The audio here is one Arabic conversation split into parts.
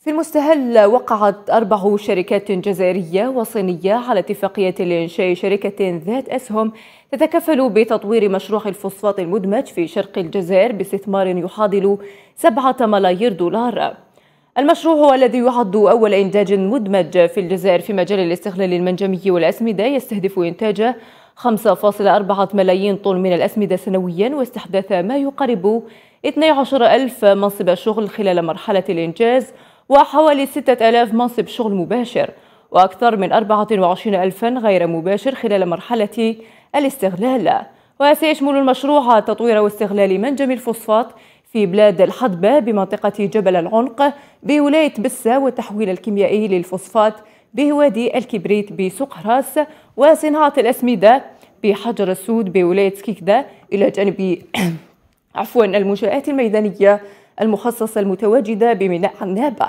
في المستهل وقعت 4 شركات جزائرية وصينية على اتفاقية لإنشاء شركة ذات أسهم تتكفل بتطوير مشروع الفوسفات المدمج في شرق الجزائر باستثمار يحاضل 7 ملايير دولار. المشروع هو الذي يعد أول إنتاج مدمج في الجزائر في مجال الاستغلال المنجمي والأسمدة، يستهدف إنتاج 5.4 ملايين طن من الأسمدة سنويا واستحداث ما يقارب 12,000 منصب شغل خلال مرحلة الإنجاز وحوالي 6,000 منصب شغل مباشر وأكثر من 24,000 غير مباشر خلال مرحلة الاستغلال. وسيشمل المشروع تطوير واستغلال منجم الفوسفات في بلاد الحدبة بمنطقة جبل العنق بولاية بسة، والتحويل الكيميائي للفوسفات بوادي الكبريت بسوق راس، وصناعة الأسمدة بحجر السود بولاية سكيكدا، إلى جانب المنشآت الميدانية المخصصة المتواجدة بميناء عنابة.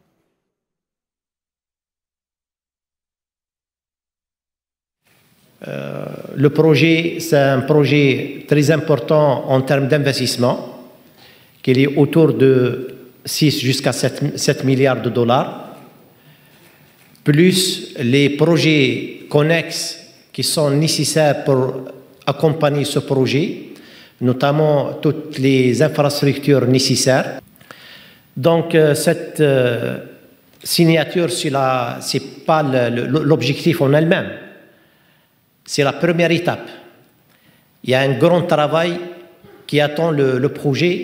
Le projet, c'est un projet très important en termes d'investissement, qui est autour de 6 jusqu'à 7 milliards de dollars, plus les projets connexes qui sont nécessaires pour accompagner ce projet, notamment toutes les infrastructures nécessaires. Donc cette signature, ce n'est pas l'objectif en elle-même, c'est la première étape. Il y a un grand travail qui attend le projet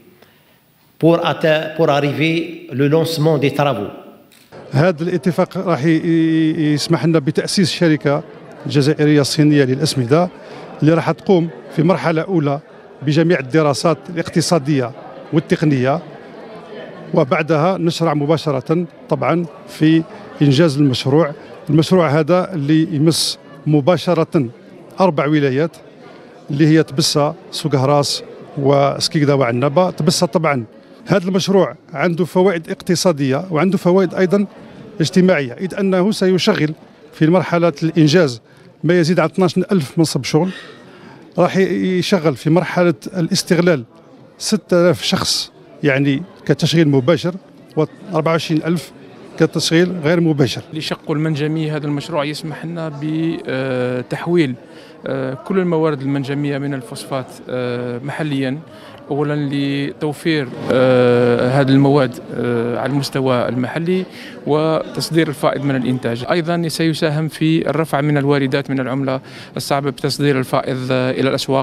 pour arriver au lancement des travaux. هذا الاتفاق راح يسمح لنا بتأسيس شركة جزائرية صينية للأسمدة اللي راح تقوم في مرحلة أولى بجميع الدراسات الاقتصادية والتقنية، وبعدها نشرع مباشرة طبعا في إنجاز المشروع. المشروع هذا اللي يمس مباشرة 4 ولايات اللي هي تبسة، سوق هراس، وسكيكدا وعنابة. تبسة طبعا هذا المشروع عنده فوائد اقتصادية وعنده فوائد أيضا اجتماعية، إذ أنه سيشغل في مرحلة الإنجاز ما يزيد عن 12,000 منصب شغل. راح يشغل في مرحلة الاستغلال 6,000 شخص يعني كتشغيل مباشر، و24,000 كتشغيل غير مباشر. لشقه المنجمي هذا المشروع يسمح لنا بتحويل كل الموارد المنجمية من الفوسفات محليا، أولا لتوفير هذه المواد على المستوى المحلي وتصدير الفائض من الإنتاج. أيضا سيساهم في الرفع من الواردات من العملة الصعبة بتصدير الفائض إلى الأسواق.